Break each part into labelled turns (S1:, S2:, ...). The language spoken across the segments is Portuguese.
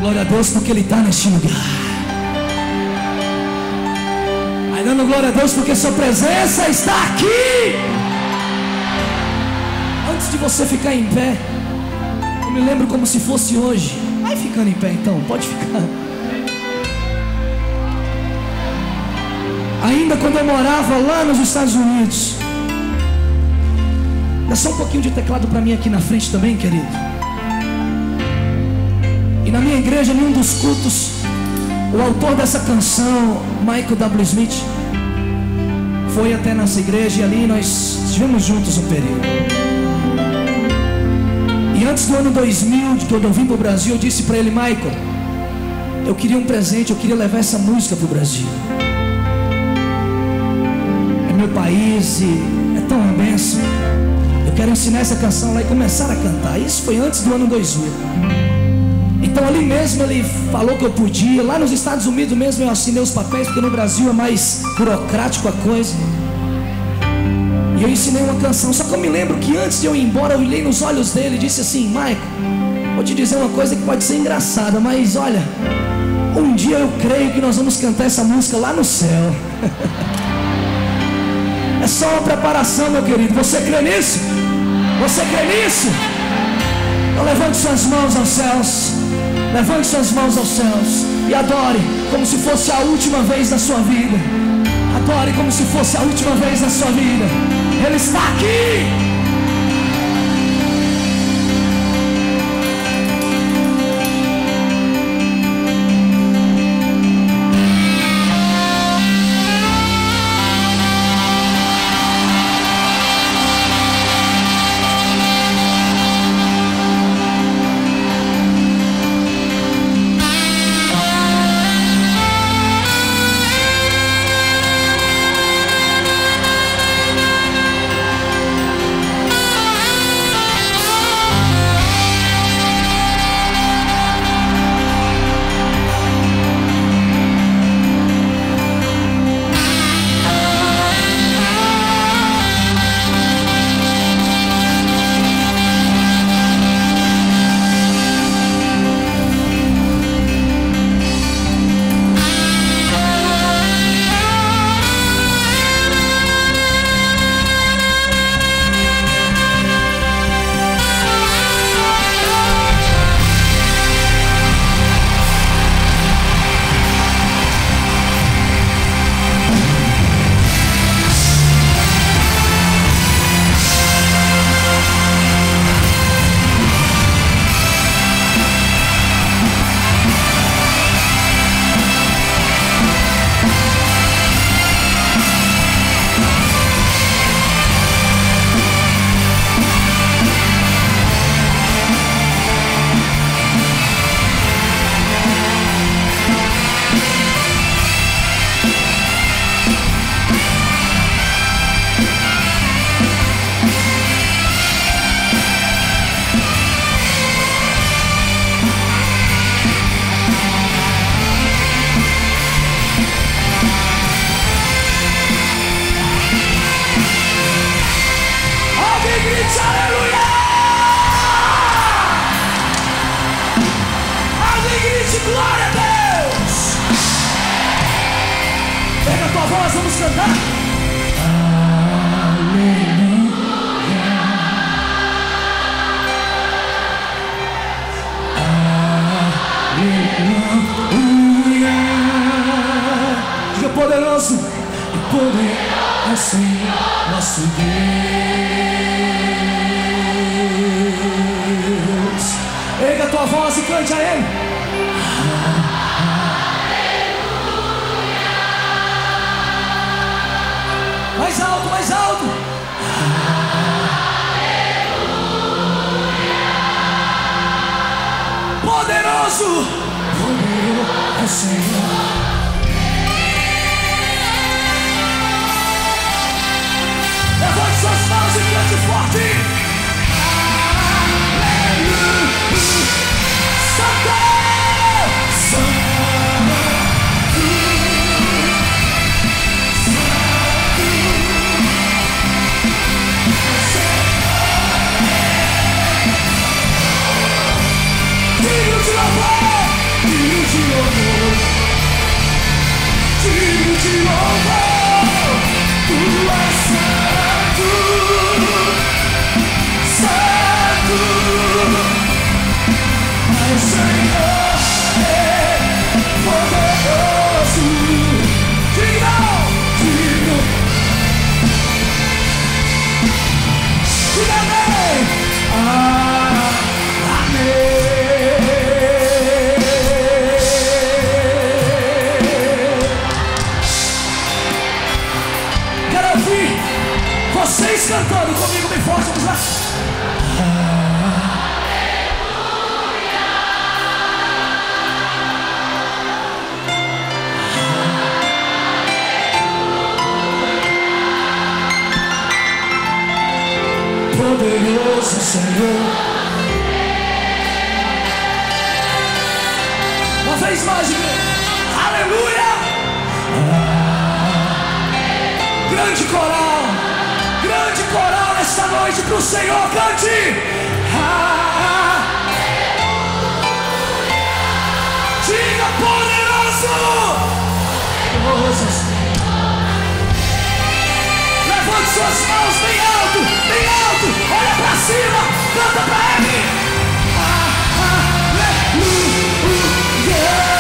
S1: glória a Deus porque Ele está neste lugar. Vai dando glória a Deus porque Sua presença está aqui. Antes de você ficar em pé, eu me lembro como se fosse hoje. Vai ficando em pé então, pode ficar. Ainda quando eu morava lá nos Estados Unidos. Dá só um pouquinho de teclado para mim aqui na frente também, querido. E na minha igreja, em um dos cultos, o autor dessa canção, Michael W. Smith, foi até nossa igreja e ali nós estivemos juntos um período. E antes do ano 2000, quando eu vim para o Brasil, eu disse para ele: Michael, eu queria um presente, eu queria levar essa música para o Brasil. É meu país e é tão uma bênção. Eu quero ensinar essa canção lá e começar a cantar. Isso foi antes do ano 2000. Então ali mesmo ele falou que eu podia. Lá nos Estados Unidos mesmo eu assinei os papéis, porque no Brasil é mais burocrático a coisa. E eu ensinei uma canção. Só que eu me lembro que antes de eu ir embora, eu olhei nos olhos dele e disse assim: Michael, vou te dizer uma coisa que pode ser engraçada, mas olha, um dia eu creio que nós vamos cantar essa música lá no céu. É só uma preparação, meu querido. Você crê nisso? Você crê nisso? Então levante suas mãos aos céus. Levante suas mãos aos céus e adore como se fosse a última vez na sua vida. Adore como se fosse a última vez na sua vida. Ele está aqui. Glória a Deus! Pega a tua voz, vamos cantar. Aleluia, aleluia. Diga: poderoso, o poder é o Senhor nosso Deus. Erga a tua voz e cante a Ele. Mais alto, mais alto. Aleluia. Poderoso, poderoso é o Senhor. Levante suas mãos e cante forte. Aleluia. Santo, Santo. Filho de louvor, te louvo, tu és santo, santo, ao Senhor é poderoso, digno, diga amém, amém. Vocês cantando comigo bem forte, vamos lá. Poderoso Senhor. Uma vez mais, aleluia. Grande coral. Grande coral nesta noite para o Senhor, cante! Diga poderoso! Levante suas mãos bem alto, olha para cima, canta para Ele! Aleluia!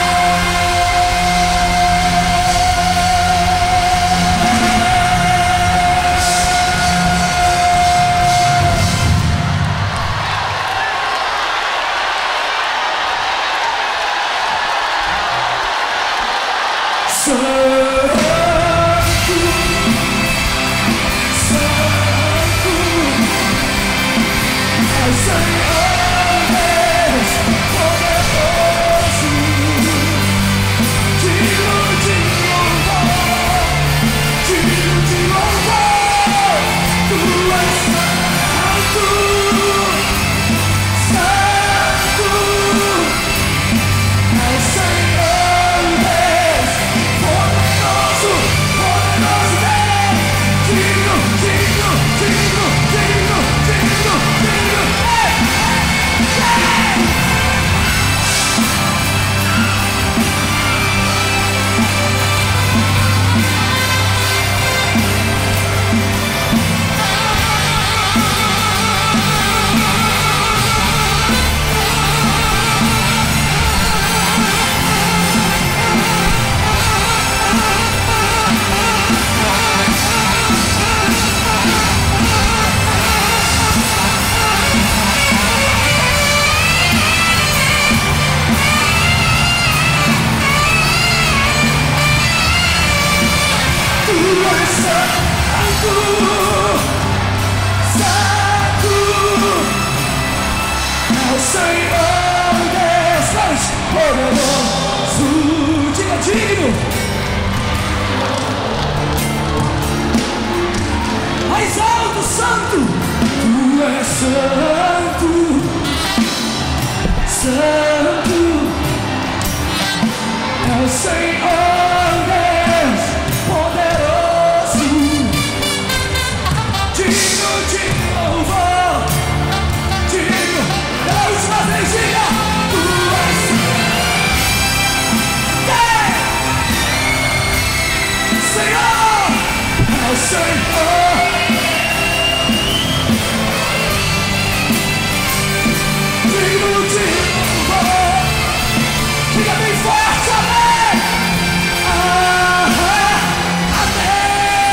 S1: Mais alto, santo, tu és santo, santo, é o Senhor Deus poderoso, digno de louvor, digno, pela última vez, diga, tu és Senhor, é o Senhor. Diga bem forte, amém! Amém!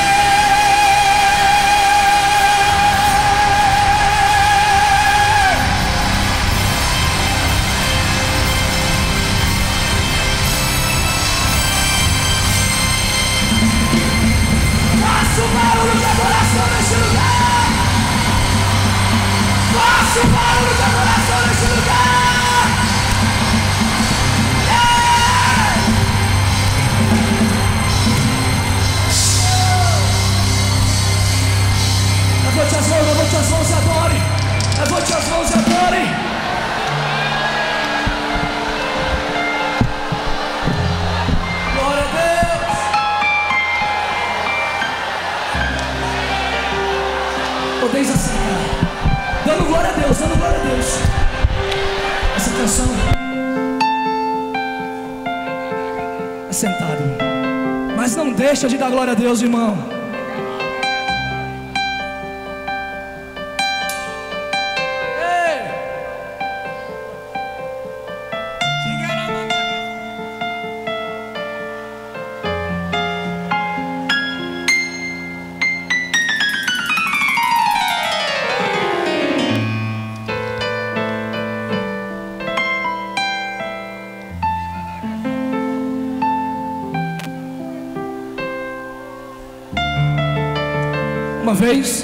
S1: Faça o barulho de adoração neste lugar! Faça o barulho de adoração neste lugar! Levante as mãos e adore. Levante as mãos e adore. Glória a Deus. Podeis assentar. Dando glória a Deus, dando glória a Deus. Essa canção é sentado. mas não deixa de dar glória a Deus, irmão. Uma vez,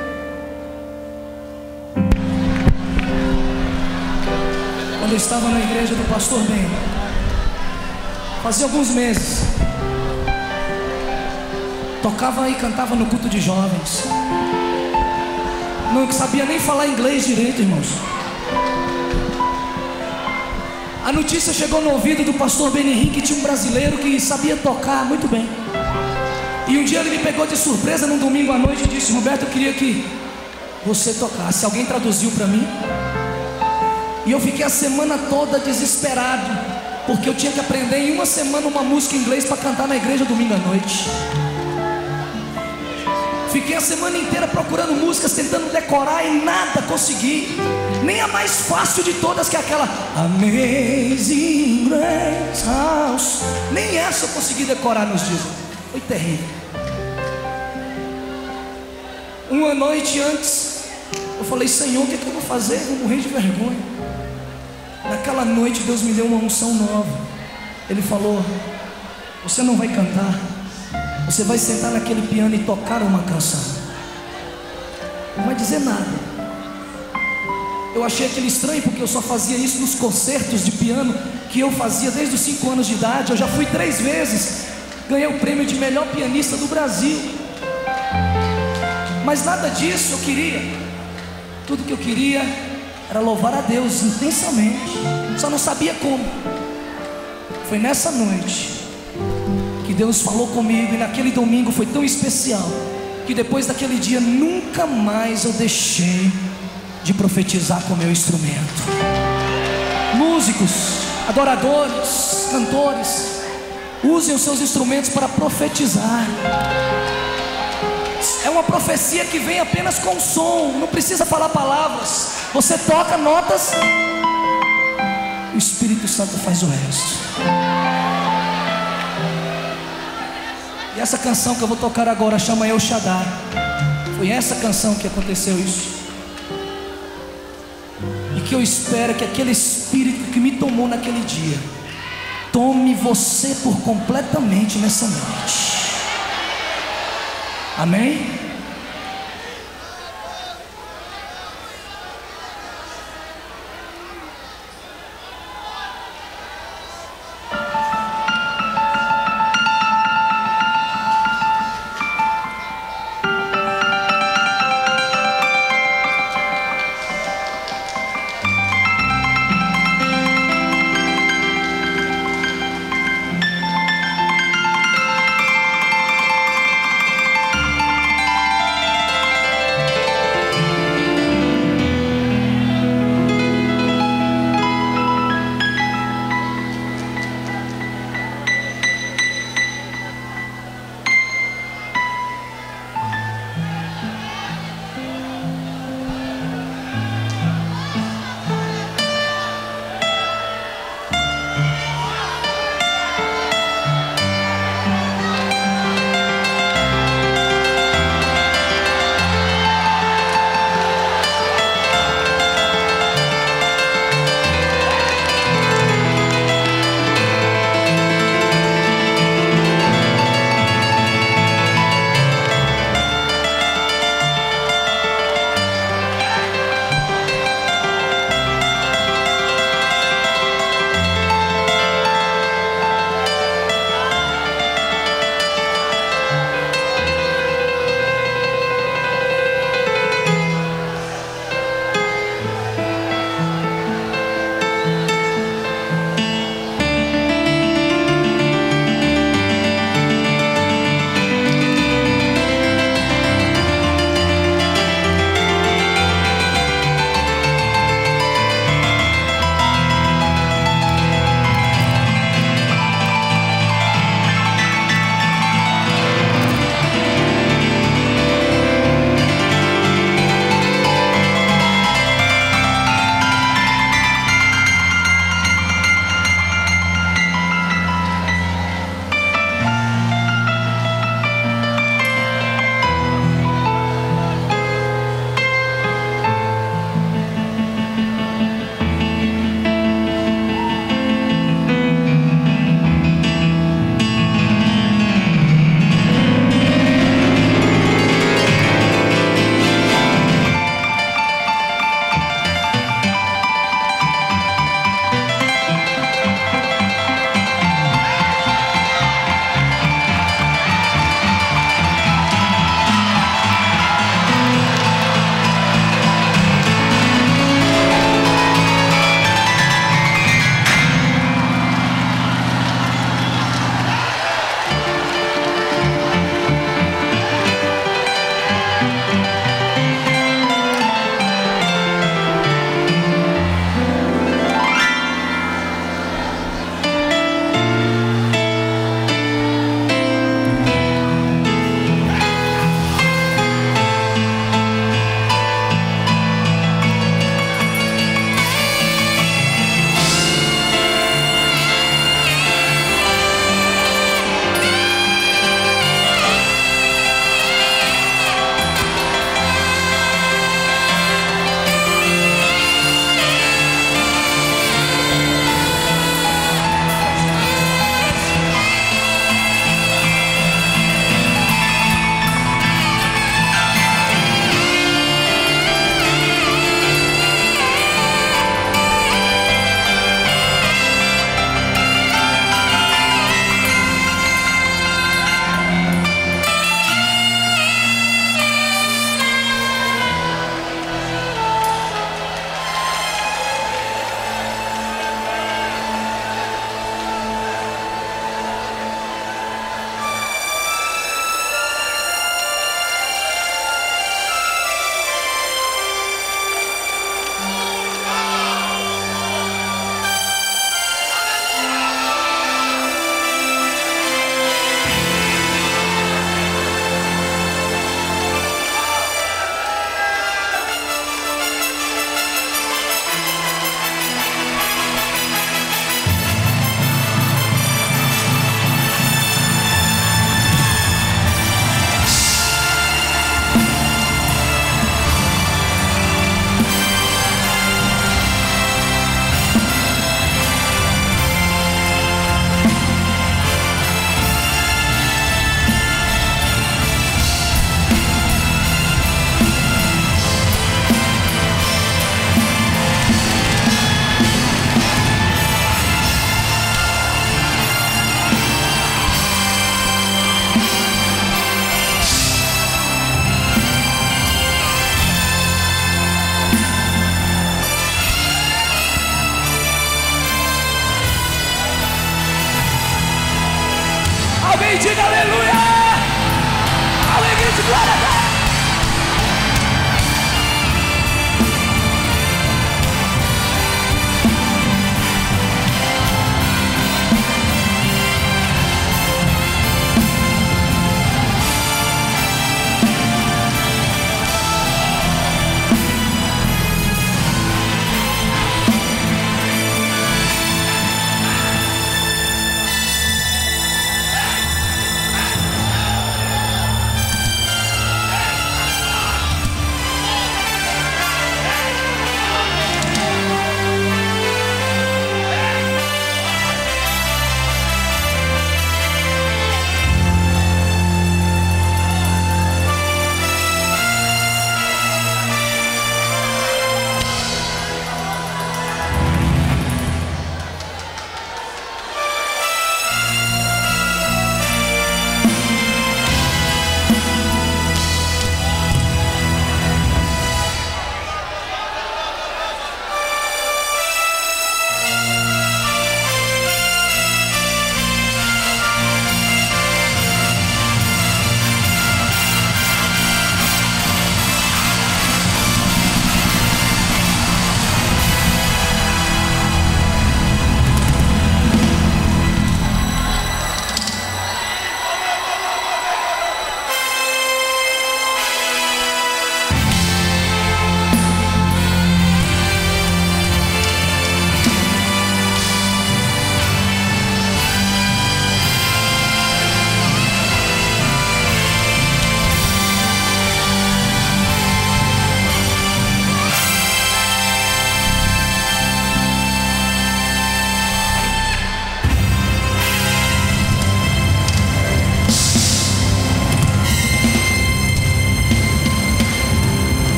S1: quando eu estava na igreja do pastor Ben, fazia alguns meses, tocava e cantava no culto de jovens, não sabia nem falar inglês direito, irmãos. A notícia chegou no ouvido do pastor Ben Henrique que tinha um brasileiro que sabia tocar muito bem. E um dia ele me pegou de surpresa num domingo à noite e disse: Roberto, eu queria que você tocasse. Alguém traduziu para mim. E eu fiquei a semana toda desesperado, porque eu tinha que aprender em uma semana uma música em inglês para cantar na igreja domingo à noite. Fiquei a semana inteira procurando músicas, tentando decorar e nada consegui. Nem a mais fácil de todas, que é aquela Amazing Grace House. Nem essa eu consegui decorar nos dias. Foi terrível. Uma noite antes, eu falei: Senhor, o que eu vou fazer? Eu vou morrer de vergonha. Naquela noite Deus me deu uma unção nova. Ele falou: você não vai cantar, você vai sentar naquele piano e tocar uma canção. Não vai dizer nada. Eu achei aquilo estranho, porque eu só fazia isso nos concertos de piano que eu fazia desde os 5 anos de idade. Eu já fui 3 vezes, ganhei o prêmio de melhor pianista do Brasil. Mas nada disso eu queria. Tudo que eu queria era louvar a Deus intensamente. Só não sabia como. Foi nessa noite que Deus falou comigo. E naquele domingo foi tão especial que depois daquele dia nunca mais eu deixei de profetizar com o meu instrumento. Músicos, adoradores, cantores, usem os seus instrumentos para profetizar. É uma profecia que vem apenas com som, não precisa falar palavras. Você toca notas, o Espírito Santo faz o resto. E essa canção que eu vou tocar agora chama El Shaddai. Foi essa canção que aconteceu isso. E que eu espero que aquele Espírito que me tomou naquele dia tome você por completamente nessa noite. Amém?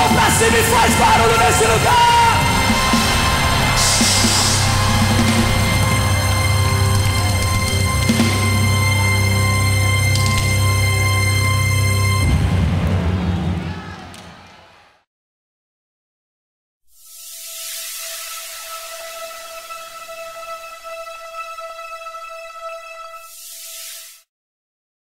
S1: mão pra cima e faz barulho nesse lugar.